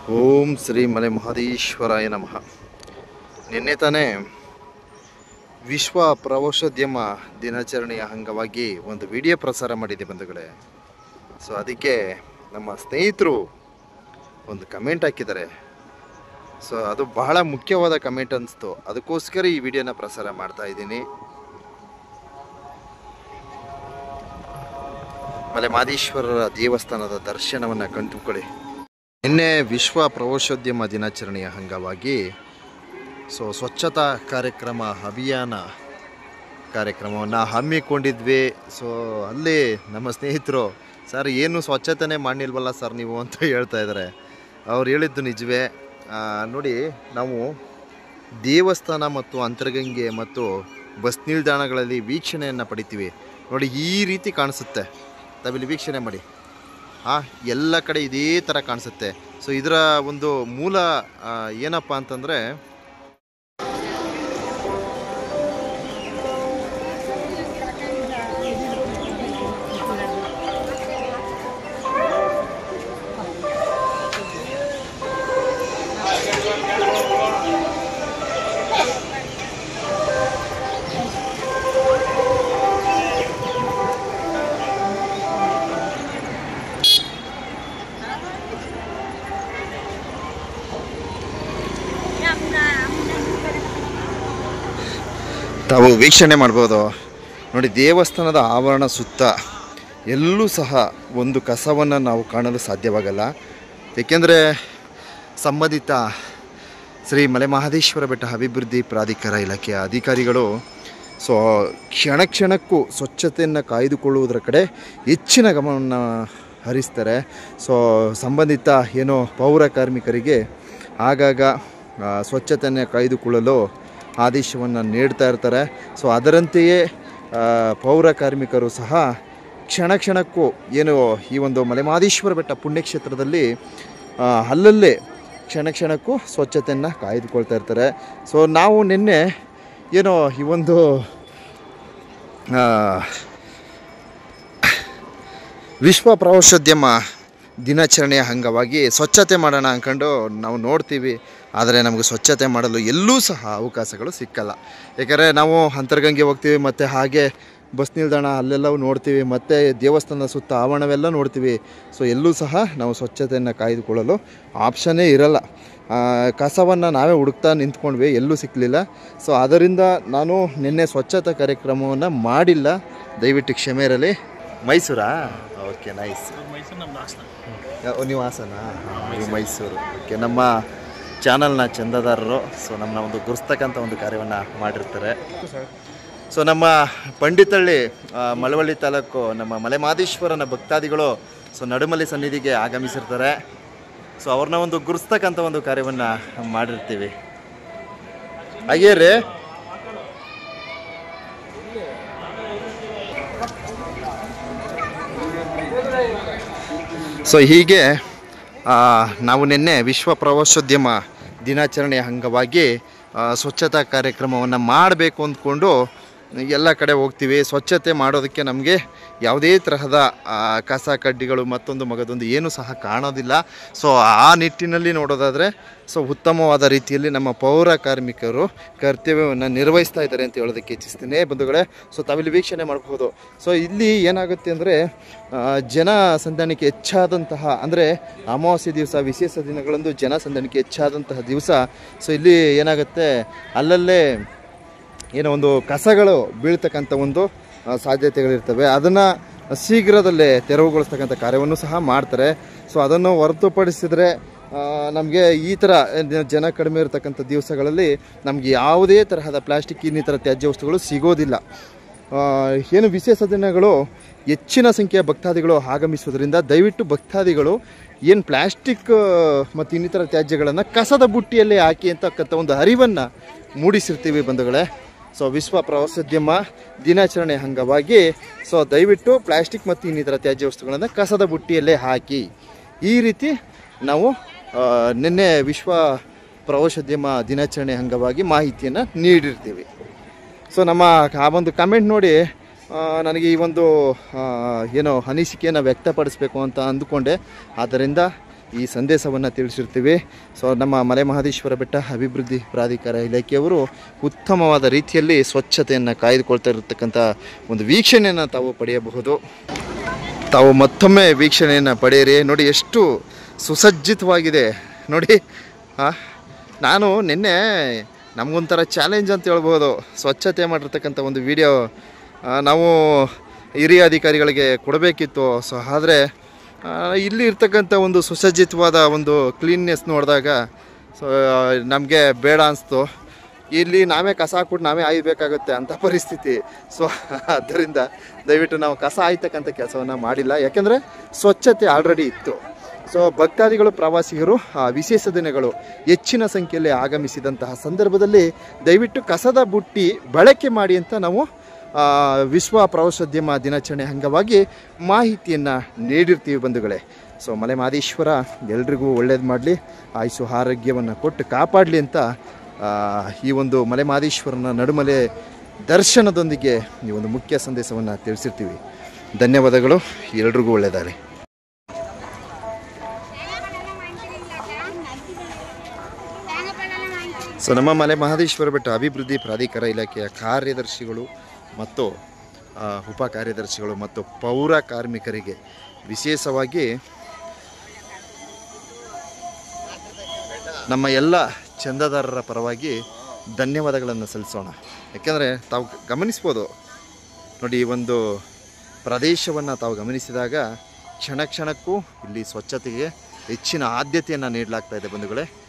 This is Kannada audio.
ಓಂ ಶ್ರೀ ಮಲೆ ಮಹದೇಶ್ವರಾಯ ನಮಃ. ನಿನ್ನೆ ತಾನೇ ವಿಶ್ವ ಪ್ರವಾಸೋದ್ಯಮ ದಿನಾಚರಣೆಯ ಅಂಗವಾಗಿ ಒಂದು ವಿಡಿಯೋ ಪ್ರಸಾರ ಮಾಡಿದೆ ಬಂಧುಗಳೇ. ಸೊ ಅದಕ್ಕೆ ನಮ್ಮ ಸ್ನೇಹಿತರು ಒಂದು ಕಮೆಂಟ್ ಹಾಕಿದ್ದಾರೆ. ಸೊ ಅದು ಬಹಳ ಮುಖ್ಯವಾದ ಕಮೆಂಟ್ ಅನಿಸ್ತು, ಅದಕ್ಕೋಸ್ಕರ ಈ ವಿಡಿಯೋನ ಪ್ರಸಾರ ಮಾಡ್ತಾ ಇದ್ದೀನಿ. ಮಲೆ ಮಹದೇಶ್ವರರ ದೇವಸ್ಥಾನದ ದರ್ಶನವನ್ನು ಕಂಡುಕೊಳ್ಳಿ. ನಿನ್ನೆ ವಿಶ್ವ ಪ್ರವಾಸೋದ್ಯಮ ದಿನಾಚರಣೆಯ ಅಂಗವಾಗಿ ಸ್ವಚ್ಛತಾ ಕಾರ್ಯಕ್ರಮ ಅಭಿಯಾನ ಕಾರ್ಯಕ್ರಮವನ್ನು ಹಮ್ಮಿಕೊಂಡಿದ್ವಿ. ಸೊ ಅಲ್ಲಿ ನಮ್ಮ ಸ್ನೇಹಿತರು, ಸರ್ ಏನು ಸ್ವಚ್ಛತೆನೇ ಮಾಡಿಲ್ವಲ್ಲ ಸರ್ ನೀವು ಅಂತ ಹೇಳ್ತಾ ಇದ್ದಾರೆ. ಅವ್ರು ಹೇಳಿದ್ದು ನಿಜವೇ. ನೋಡಿ, ನಾವು ದೇವಸ್ಥಾನ ಮತ್ತು ಅಂತರಗಂಗೆ ಮತ್ತು ಬಸ್ ನಿಲ್ದಾಣಗಳಲ್ಲಿ ವೀಕ್ಷಣೆಯನ್ನು ಪಡಿತೀವಿ. ನೋಡಿ, ಈ ರೀತಿ ಕಾಣಿಸುತ್ತೆ. ತಾವಿಲ್ಲಿ ವೀಕ್ಷಣೆ ಮಾಡಿ, ಎಲ್ಲ ಕಡೆ ಇದೇ ಥರ ಕಾಣಿಸುತ್ತೆ. ಸೊ ಇದರ ಒಂದು ಮೂಲ ಏನಪ್ಪ ಅಂತಂದರೆ, ತಾವು ವೀಕ್ಷಣೆ ಮಾಡ್ಬೋದು. ನೋಡಿ, ದೇವಸ್ಥಾನದ ಆವರಣ ಸುತ್ತ ಎಲ್ಲೂ ಸಹ ಒಂದು ಕಸವನ್ನು ನಾವು ಕಾಣಲು ಸಾಧ್ಯವಾಗಲ್ಲ. ಏಕೆಂದರೆ ಸಂಬಂಧಿತ ಶ್ರೀ ಮಲೆ ಮಹದೇಶ್ವರ ಬೆಟ್ಟ ಅಭಿವೃದ್ಧಿ ಪ್ರಾಧಿಕಾರ ಇಲಾಖೆಯ ಅಧಿಕಾರಿಗಳು ಕ್ಷಣ ಕ್ಷಣಕ್ಕೂ ಸ್ವಚ್ಛತೆಯನ್ನು ಕಾಯ್ದುಕೊಳ್ಳುವುದರ ಕಡೆ ಹೆಚ್ಚಿನ ಗಮನವನ್ನು ಹರಿಸ್ತಾರೆ. ಸಂಬಂಧಿತ ಪೌರ ಕಾರ್ಮಿಕರಿಗೆ ಆಗಾಗ ಸ್ವಚ್ಛತೆಯನ್ನು ಕಾಯ್ದುಕೊಳ್ಳಲು ಆದೇಶವನ್ನು ನೀಡ್ತಾ ಇರ್ತಾರೆ. ಅದರಂತೆಯೇ ಪೌರ ಕಾರ್ಮಿಕರು ಸಹ ಕ್ಷಣ ಕ್ಷಣಕ್ಕೂ ಈ ಒಂದು ಮಲೆ ಮಹದೇಶ್ವರ ಬೆಟ್ಟ ಪುಣ್ಯಕ್ಷೇತ್ರದಲ್ಲಿ ಅಲ್ಲಲ್ಲೇ ಕ್ಷಣ ಕ್ಷಣಕ್ಕೂ ಸ್ವಚ್ಛತೆಯನ್ನು ಕಾಯ್ದುಕೊಳ್ತಾ ಇರ್ತಾರೆ. ನಾವು ನಿನ್ನೆ ಈ ಒಂದು ವಿಶ್ವ ಪ್ರವಾಸೋದ್ಯಮ ದಿನಾಚರಣೆಯ ಅಂಗವಾಗಿ ಸ್ವಚ್ಛತೆ ಮಾಡೋಣ ಅಂದ್ಕೊಂಡು ನಾವು ನೋಡ್ತೀವಿ. ಆದರೆ ನಮಗೆ ಸ್ವಚ್ಛತೆ ಮಾಡಲು ಎಲ್ಲೂ ಸಹ ಅವಕಾಶಗಳು ಸಿಕ್ಕಲ್ಲ. ಯಾಕಂದರೆ ನಾವು ಅಂತರಗಂಗೆ ಹೋಗ್ತೀವಿ, ಮತ್ತು ಹಾಗೆ ಬಸ್ ನಿಲ್ದಾಣ ಅಲ್ಲೆಲ್ಲವೂ ನೋಡ್ತೀವಿ, ಮತ್ತು ದೇವಸ್ಥಾನದ ಸುತ್ತ ಆವರಣವೆಲ್ಲ ನೋಡ್ತೀವಿ. ಎಲ್ಲೂ ಸಹ ನಾವು ಸ್ವಚ್ಛತೆಯನ್ನು ಕಾಯ್ದುಕೊಳ್ಳಲು ಆಪ್ಷನ್ನೇ ಇರಲ್ಲ. ಕಸವನ್ನು ನಾವೇ ಹುಡುಕ್ತಾ ನಿಂತ್ಕೊಂಡ್ವಿ, ಎಲ್ಲೂ ಸಿಕ್ಕಲಿಲ್ಲ. ಅದರಿಂದ ನಾನು ನಿನ್ನೆ ಸ್ವಚ್ಛತಾ ಕಾರ್ಯಕ್ರಮವನ್ನು ಮಾಡಿಲ್ಲ, ದಯವಿಟ್ಟು ಕ್ಷಮೆ ಇರಲಿ. ಮೈಸೂರಾ? Okay, nice. ನೀವು ಹಾಸನ? ನೀವು ಮೈಸೂರು. ಓಕೆ, ನಮ್ಮ ಚಾನಲ್ನ ಚಂದಾದಾರರು ನಮ್ಮನ್ನ ಒಂದು ಗುರುಸ್ತಕ್ಕಂಥ ಒಂದು ಕಾರ್ಯವನ್ನು ಮಾಡಿರ್ತಾರೆ. ನಮ್ಮ ಪಂಡಿತಳ್ಳಿ ಮಳವಳ್ಳಿ ತಾಲೂಕು ನಮ್ಮ ಮಲೆ ಮಹದೇಶ್ವರನ ಭಕ್ತಾದಿಗಳು ನಡುಮಲ್ಲಿ ಸನ್ನಿಧಿಗೆ ಆಗಮಿಸಿರ್ತಾರೆ. ಅವ್ರನ್ನ ಒಂದು ಗುರುಸ್ತಕ್ಕಂಥ ಒಂದು ಕಾರ್ಯವನ್ನು ಮಾಡಿರ್ತೀವಿ. ಹಾಗೇ ರೀ, ಹೀಗೆ ನಾವು ನಿನ್ನೆ ವಿಶ್ವ ಪ್ರವಾಸೋದ್ಯಮ ದಿನಾಚರಣೆಯ ಅಂಗವಾಗಿ ಸ್ವಚ್ಛತಾ ಕಾರ್ಯಕ್ರಮವನ್ನು ಮಾಡಬೇಕು ಅಂದ್ಕೊಂಡು ಎಲ್ಲ ಕಡೆ ಹೋಗ್ತೀವಿ. ಸ್ವಚ್ಛತೆ ಮಾಡೋದಕ್ಕೆ ನಮಗೆ ಯಾವುದೇ ತರಹದ ಕಸ ಕಡ್ಡಿಗಳು ಮತ್ತೊಂದು ಮಗದೊಂದು ಏನೂ ಸಹ ಕಾಣೋದಿಲ್ಲ. ಆ ನಿಟ್ಟಿನಲ್ಲಿ ನೋಡೋದಾದರೆ ಉತ್ತಮವಾದ ರೀತಿಯಲ್ಲಿ ನಮ್ಮ ಪೌರ ಕಾರ್ಮಿಕರು ಕರ್ತವ್ಯವನ್ನು ನಿರ್ವಹಿಸ್ತಾ ಇದ್ದಾರೆ ಅಂತ ಹೇಳೋದಕ್ಕೆ ಇಚ್ಛಿಸ್ತೀನಿ ಬಂಧುಗಳೇ. ತಾವಿಲ್ಲಿ ವೀಕ್ಷಣೆ ಮಾಡಬಹುದು. ಇಲ್ಲಿ ಏನಾಗುತ್ತೆ ಅಂದರೆ, ಜನ ಸಂದಣಿಕೆ ಹೆಚ್ಚಾದಂತಹ, ಅಂದರೆ ಅಮಾವಾಸ್ಯೆ ದಿವಸ ವಿಶೇಷ ದಿನಗಳಂದು ಜನ ಸಂದಣಿಕೆ ಹೆಚ್ಚಾದಂತಹ ದಿವಸ ಇಲ್ಲಿ ಏನಾಗುತ್ತೆ, ಅಲ್ಲಲ್ಲೇ ಒಂದು ಕಸಗಳು ಬೀಳ್ತಕ್ಕಂಥ ಒಂದು ಸಾಧ್ಯತೆಗಳಿರ್ತವೆ. ಅದನ್ನು ಶೀಘ್ರದಲ್ಲೇ ತೆರವುಗೊಳಿಸ್ತಕ್ಕಂಥ ಕಾರ್ಯವನ್ನು ಸಹ ಮಾಡ್ತಾರೆ. ಅದನ್ನು ಹೊರತುಪಡಿಸಿದರೆ ನಮಗೆ ಈ ಥರ ಜನ ಕಡಿಮೆ ಇರತಕ್ಕಂಥ ದಿವಸಗಳಲ್ಲಿ ನಮಗೆ ಯಾವುದೇ ತರಹದ ಪ್ಲಾಸ್ಟಿಕ್ ಇನ್ನಿತರ ತ್ಯಾಜ್ಯ ವಸ್ತುಗಳು ಸಿಗೋದಿಲ್ಲ. ವಿಶೇಷ ದಿನಗಳು ಹೆಚ್ಚಿನ ಸಂಖ್ಯೆಯ ಭಕ್ತಾದಿಗಳು ಆಗಮಿಸುವುದರಿಂದ ದಯವಿಟ್ಟು ಭಕ್ತಾದಿಗಳು ಪ್ಲಾಸ್ಟಿಕ್ ಮತ್ತು ಇನ್ನಿತರ ತ್ಯಾಜ್ಯಗಳನ್ನು ಕಸದ ಬುಟ್ಟಿಯಲ್ಲೇ ಹಾಕಿ ಅಂತಕ್ಕಂಥ ಒಂದು ಅರಿವನ್ನು ಮೂಡಿಸಿರ್ತೀವಿ ಬಂಧುಗಳೇ. ವಿಶ್ವ ಪ್ರವಾಸೋದ್ಯಮ ದಿನಾಚರಣೆ ಅಂಗವಾಗಿ ದಯವಿಟ್ಟು ಪ್ಲಾಸ್ಟಿಕ್ ಮತ್ತು ಇನ್ನಿತರ ತ್ಯಾಜ್ಯ ವಸ್ತುಗಳನ್ನು ಕಸದ ಬುಟ್ಟಿಯಲ್ಲೇ ಹಾಕಿ, ಈ ರೀತಿ ನಾವು ನಿನ್ನೆ ವಿಶ್ವ ಪ್ರವಾಸೋದ್ಯಮ ದಿನಾಚರಣೆ ಅಂಗವಾಗಿ ಮಾಹಿತಿಯನ್ನು ನೀಡಿರ್ತೀವಿ. ನಮ್ಮ ಆ ಒಂದು ಕಮೆಂಟ್ ನೋಡಿ ನನಗೆ ಈ ಒಂದು ಅನಿಸಿಕೆಯನ್ನು ವ್ಯಕ್ತಪಡಿಸಬೇಕು ಅಂತ ಅಂದುಕೊಂಡೆ. ಆದ್ದರಿಂದ ಈ ಸಂದೇಶವನ್ನು ತಿಳಿಸಿರ್ತೀವಿ. ಸೊ ನಮ್ಮ ಮಲೆ ಮಹದೇಶ್ವರ ಬೆಟ್ಟ ಅಭಿವೃದ್ಧಿ ಪ್ರಾಧಿಕಾರ ಇಲಾಖೆಯವರು ಉತ್ತಮವಾದ ರೀತಿಯಲ್ಲಿ ಸ್ವಚ್ಛತೆಯನ್ನು ಕಾಯ್ದುಕೊಳ್ತಾ ಇರತಕ್ಕಂಥ ಒಂದು ವೀಕ್ಷಣೆಯನ್ನು ತಾವು ಪಡೆಯಬಹುದು. ತಾವು ಮತ್ತೊಮ್ಮೆ ವೀಕ್ಷಣೆಯನ್ನು ಪಡೆಯಿರಿ. ನೋಡಿ ಎಷ್ಟು ಸುಸಜ್ಜಿತವಾಗಿದೆ ನೋಡಿ. ನಾನು ನಿನ್ನೆ ನಮಗೊಂಥರ ಚಾಲೆಂಜ್ ಅಂತ ಹೇಳ್ಬೋದು, ಸ್ವಚ್ಛತೆ ಮಾಡಿರ್ತಕ್ಕಂಥ ಒಂದು ವಿಡಿಯೋ ನಾವು ಹಿರಿಯ ಅಧಿಕಾರಿಗಳಿಗೆ ಕೊಡಬೇಕಿತ್ತು. ಸೊ ಆದರೆ ಇಲ್ಲಿ ಇರ್ತಕ್ಕಂಥ ಒಂದು ಸುಸಜ್ಜಿತವಾದ ಒಂದು ಕ್ಲೀನ್ನೆಸ್ ನೋಡಿದಾಗ ಸೊ ನಮಗೆ ಬೇಡ ಅನಿಸ್ತು. ಇಲ್ಲಿ ನಾವೇ ಕಸ ಹಾಕ್ಬಿಟ್ಟು ನಾವೇ ಆಯ್ಬೇಕಾಗುತ್ತೆ ಅಂಥ ಪರಿಸ್ಥಿತಿ. ಸೊ ಆದ್ದರಿಂದ ದಯವಿಟ್ಟು ನಾವು ಕಸ ಆಯ್ತಕ್ಕಂಥ ಕೆಲಸವನ್ನು ಮಾಡಿಲ್ಲ, ಯಾಕೆಂದರೆ ಸ್ವಚ್ಛತೆ ಆಲ್ರೆಡಿ ಇತ್ತು. ಸೊ ಭಕ್ತಾದಿಗಳು ಪ್ರವಾಸಿಗರು ವಿಶೇಷ ದಿನಗಳು ಹೆಚ್ಚಿನ ಸಂಖ್ಯೆಯಲ್ಲಿ ಆಗಮಿಸಿದಂತಹ ಸಂದರ್ಭದಲ್ಲಿ ದಯವಿಟ್ಟು ಕಸದ ಬುಟ್ಟಿ ಬಳಕೆ ಮಾಡಿ ಅಂತ ನಾವು ವಿಶ್ವ ಪ್ರವಾಸೋದ್ಯಮ ದಿನಾಚರಣೆ ಅಂಗವಾಗಿ ಮಾಹಿತಿಯನ್ನು ನೀಡಿರ್ತೀವಿ ಬಂಧುಗಳೇ. ಸೊ ಮಲೆ ಮಹದೇಶ್ವರ ಎಲ್ರಿಗೂ ಒಳ್ಳೇದು ಮಾಡಲಿ, ಆಯುಷು ಆರೋಗ್ಯವನ್ನು ಕೊಟ್ಟು ಕಾಪಾಡಲಿ ಅಂತ ಈ ಒಂದು ಮಲೆ ಮಹದೇಶ್ವರನ ನಡುಮಲೆ ದರ್ಶನದೊಂದಿಗೆ ಈ ಒಂದು ಮುಖ್ಯ ಸಂದೇಶವನ್ನು ತಿಳಿಸಿರ್ತೀವಿ. ಧನ್ಯವಾದಗಳು, ಎಲ್ರಿಗೂ ಒಳ್ಳೆಯದಾಗಲಿ. ಸೊ ನಮ್ಮ ಮಲೆ ಮಹದೇಶ್ವರ ಬೆಟ್ಟ ಅಭಿವೃದ್ಧಿ ಪ್ರಾಧಿಕಾರ ಇಲಾಖೆಯ ಕಾರ್ಯದರ್ಶಿಗಳು ಮತ್ತು ಉಪ ಕಾರ್ಯದರ್ಶಿಗಳು ಮತ್ತು ಪೌರ ಕಾರ್ಮಿಕರಿಗೆ ವಿಶೇಷವಾಗಿ ನಮ್ಮ ಎಲ್ಲ ಚಂದಾದಾರರ ಪರವಾಗಿ ಧನ್ಯವಾದಗಳನ್ನು ಸಲ್ಲಿಸೋಣ. ಯಾಕೆಂದರೆ ತಾವು ಗಮನಿಸ್ಬೋದು ನೋಡಿ, ಈ ಒಂದು ಪ್ರದೇಶವನ್ನು ತಾವು ಗಮನಿಸಿದಾಗ ಕ್ಷಣ ಕ್ಷಣಕ್ಕೂ ಇಲ್ಲಿ ಸ್ವಚ್ಛತೆಗೆ ಹೆಚ್ಚಿನ ಆದ್ಯತೆಯನ್ನು ನೀಡಲಾಗ್ತಾ ಇದೆ ಬಂಧುಗಳೇ.